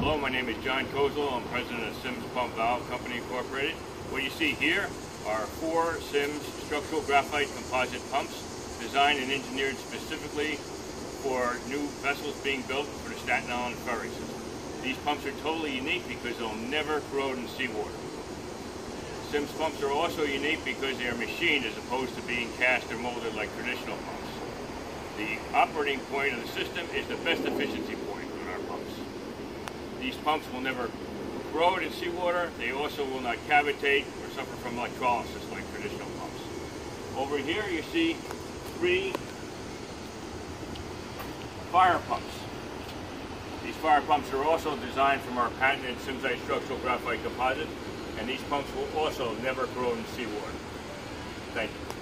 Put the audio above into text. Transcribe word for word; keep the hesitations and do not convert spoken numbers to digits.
Hello, my name is John Kozel. I'm president of Sims Pump Valve Company Incorporated. What you see here are four Sims structural graphite composite pumps designed and engineered specifically for new vessels being built for the Staten Island Ferry system. These pumps are totally unique because they'll never corrode in seawater. Sims pumps are also unique because they are machined as opposed to being cast or molded like traditional pumps. The operating point of the system is the best efficiency point on our pumps. These pumps will never corrode in seawater. They also will not cavitate or suffer from electrolysis like traditional pumps. Over here you see three fire pumps. These fire pumps are also designed from our patented SIMSITE structural graphite composite, and these pumps will also never corrode in seawater. Thank you.